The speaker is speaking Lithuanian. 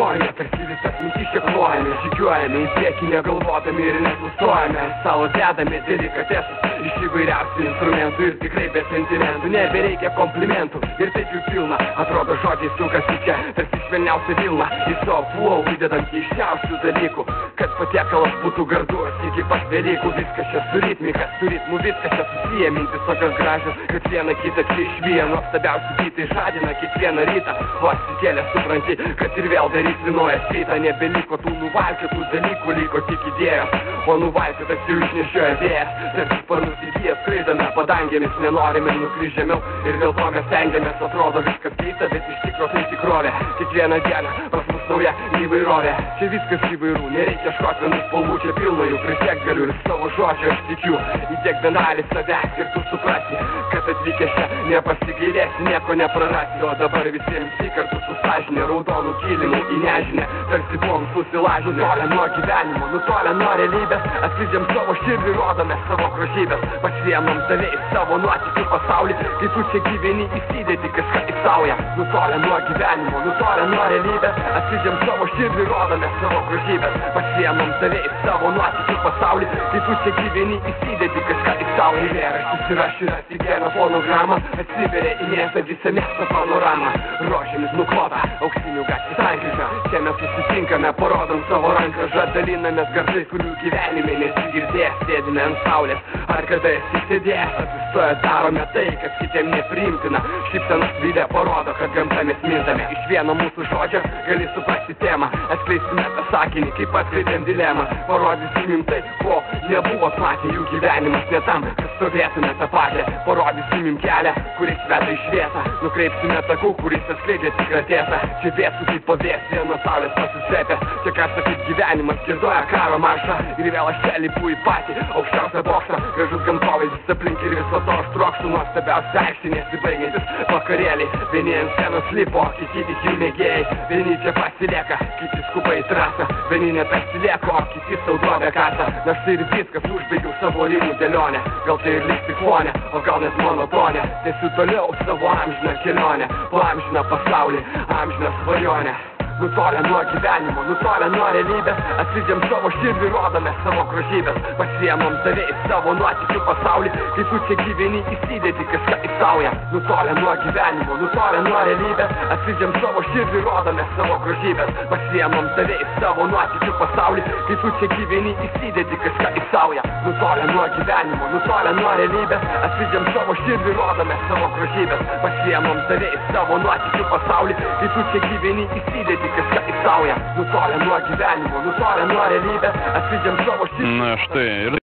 norime, tarsi visas mintis čia klojame, žygiuojame į priekį negalvodami ir nesustojame, savo dedame delikatesus iš įvairiausių instrumentų ir tikrai be sentimentų, nebereikia komplimentų ir taip jų pilna, atrodo žodžiai sukasi čia, tarsi švelniausia vilna, į savo flow įdedant keiščiausių dalykų, kad patiekalas būtų gardus iki pat Velykų, viskas čia su ritmika, su ritmu viskas čia susiję, mintis tokios gražios, kad viena kitą čia išvyja, nuostabiausi bitai žadina kiekvieną rytą, o atsikėlę supranti, kad ir vėl darys vienojas rytą, nebeliko tų nuvalkiotų dalykų, liko tik idėjos, o nuvalkiotas jau išnešioja vėjas, tarsi sparnus įgyjas skraidame padangėmis, nenorime nukryžti žemiau ir dėl to mes stengiamės, atrodo viskas keista, bet iš tikro tai tikrovė, kiekvieną dieną pas mus nauja įvairovė, čia viskas įvairių, nereikia škot vienų spalvų, čia pilna jų, prisiek galiu ir savo žodžio aš tikiu, įtiek benalį savęs ir tu suprasi, kad atvykęs čia nepasigailėsi, nieko neprarasi, o dabar visiems į kartu su sąžinė, raudonų kilimų į nežinę, tarsi buvom susilažinę, nutolę nuo gyvenimo, nutolę nuo realybės, atskleidžiam savo širdį, rodome savo grožybės, pasiemam tave į savo nuotykių pasaulį, kai tu čia gyveni įsidėti kažką į saują, nutolę nuo gyvenimo, nutolę nuo realybės, atskleidžiam savo širdį, rodome savo grožybės, pasiemam tave į savo nuotykių pasaulį, kai tu čia gyveni įsidėti kažką į saują, eilėraštis įrašyra į vieną fonogramą, atsiveria į miestą visą miesto panoramą, rožėmis nuklota, auksinių gatvės sankryža, čia mes susitinkame, parodom savo rankražą, dalinamės garsais, kurių gyvenime nesigirdės, sėdime ant saulės, ar kada esi sėdėjęs, atsistoję darome tai, kas kitiem nepriimtina, šypsenos veide parodo, kad gamta mes mintame, iš vieno mūsų žodžio gali suprasti temą, atskleisime tą sakinį, kaip atkreipėm dilemą, parodysim jums tai, ko nebuvo matę, jų gyvenimas ne tam, kad stovėtume tą patį, parodysim jums kelią, kuris veda į šviesą, nukreipsime takų, kuris atskleidžia tikrą tiesą, čia vėsų kaip pavėsija nuo saulės pasislėpę, čia kartą kaip gyvenimas girdoja karo maršą, ir vėl aš čia lipu į patį aukščiausią bokštą, gražus gamtovaizdis aplink ir viso to aš trokštu, nuostabiausia aikštė nesibaigiantis vakarėliai, vieni ant scenos lipo, kiti tik jų mėgėjai, vieni čia pasilieka, kiti skuba į trasą, vieni net atsilieko, kiti sau duobę kasą, nors tai ir viskas, užbaigiau savo rimų dėlionę, gal tai ir liks tik fonė, o gal net monotonė, tęsiu toliau savo amžiną kelionę, po amžiną pasaulį, amžiną svajonę. Nutolę nuo gyvenimo, nutolę nuo realybės, atskleidžiam savo širdį, rodome savo grožybės, pasiemam tave į savo nuotykių pasaulį, kai tu čia gyveni įsidėti kažką į saują. Nutolę nuo gyvenimo, nutolę nuo realybės, atskleidžiam savo širdį, rodome savo grožybės, pasiemam tave į savo nuotykių pasaulį, kai tu čia gyveni įsidėti kažką į saują. Nutolę nuo gyvenimo, nutolę nuo realybės, atskleidžiam savo širdį, rodome savo grožybės, pasiemam tave į savo nuotykių pasaulį, kai tu čia gyveni įsidėti kažką į saują, nutolę nuo gyvenimo, nutolę nuo realybės, atskleidžiam savo širdį. Na štai, ir